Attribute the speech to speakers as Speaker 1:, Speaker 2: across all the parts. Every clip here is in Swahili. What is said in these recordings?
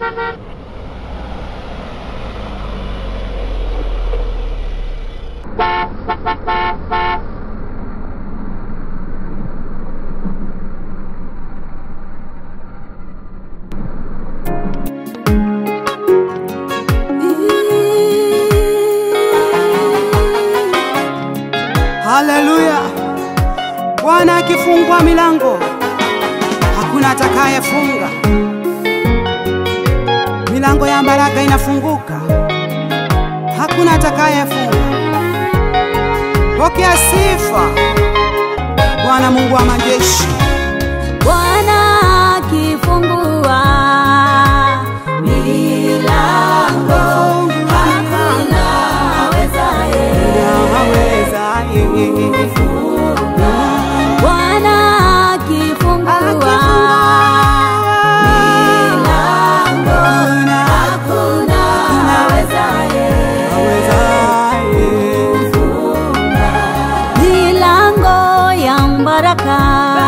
Speaker 1: Haleluya. Bwana akifungua milango, hakuna atakayefunga. Milango ya baraka inafunguka, hakuna atakayefunga. Pokea sifa Bwana Mungu wa majeshi.
Speaker 2: Bwana akifungua milango, hakuna awezaye kufunga. Bwana akifungua milango, hakuna awezaye kufunga. Milango ya baraka,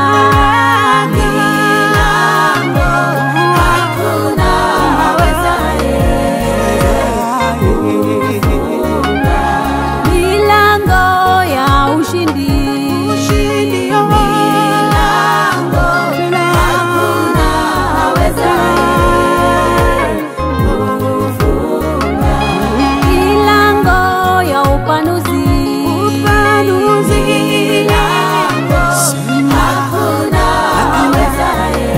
Speaker 2: milango hakuna awezaye kufunga. Milango ya ushindi, milango hakuna awezaye kufunga. Milango ya upanuzi, milango hakuna awezaye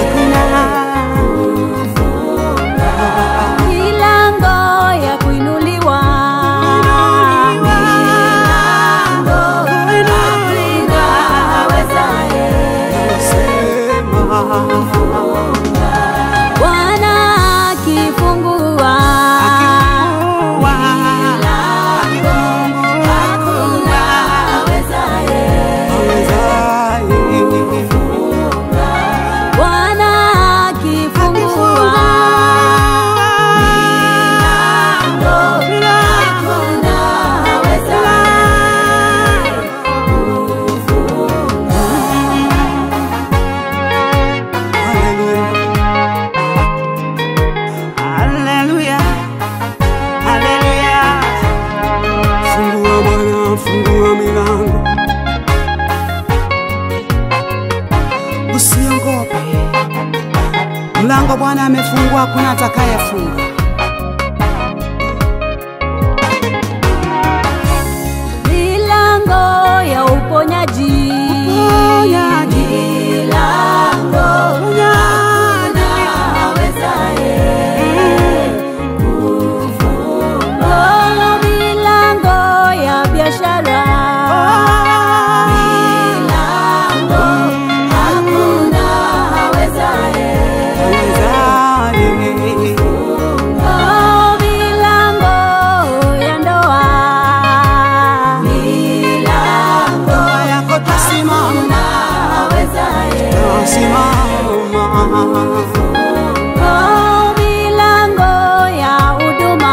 Speaker 2: kufunga. Milango ya kuinuliwa, milango hakuna awezaye kufunga. Bwana akifungua milango, hakuna awezaye kufunga. Bwana akifungua milango, hakuna awezaye kufunga.
Speaker 1: Haleluya. Haleluya. Fungua Bwana, fungua milango. Usiogope. Mlango Bwana amefungua, hakuna atakayefunga.
Speaker 2: Milango ya uponyaji, milango hakuna awezaye kufunga. Milango ya biashara, milango hakuna awezaye kufunga. Milango ya ndoa, milango
Speaker 1: Yako tasimama,
Speaker 2: awezaye
Speaker 1: tasimama.
Speaker 2: kufunga. Milango ya huduma,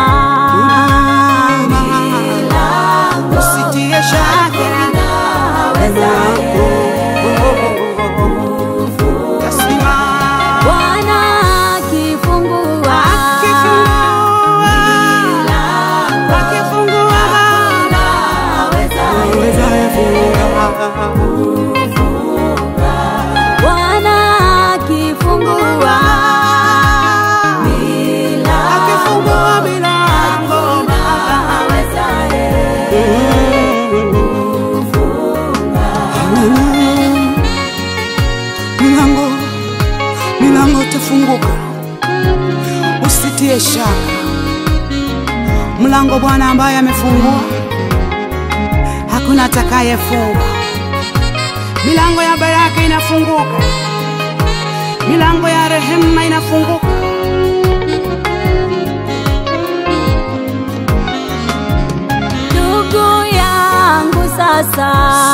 Speaker 2: milango
Speaker 1: Usitie shaka,
Speaker 2: awezaye
Speaker 1: tasimama.
Speaker 2: Bwana akifungua milango,
Speaker 1: Akifungua
Speaker 2: hakuna awezaye
Speaker 1: awezaye funga.
Speaker 2: kufunga. Bwana akifungua milango,
Speaker 1: Akifungua milango,
Speaker 2: hakuna awezaye kufunga.
Speaker 1: milango itafunguka, usitie shaka. Mlango Bwana ambaye amefungua, hakuna atakayefunga. Milango ya baraka inafunguka, milango ya rehema inafunguka.
Speaker 2: Ndugu yangu sasa,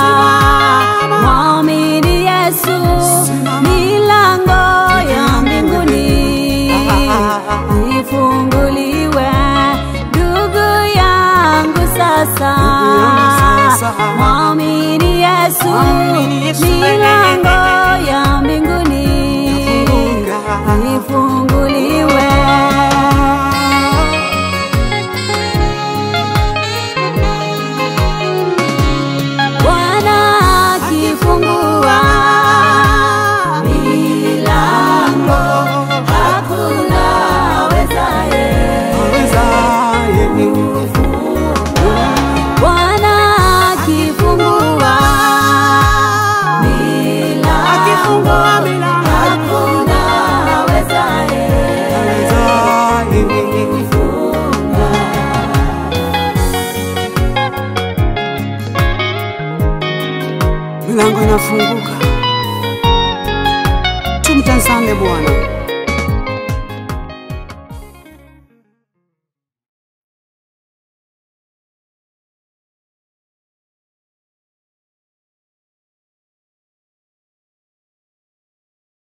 Speaker 2: mwamini Yesu, milango ya mbinguni ifunguliwe. Ndugu yangu sasa, mwamini Yesu, milango ya mbinguni ifunguliwe.
Speaker 1: Asante Bwana.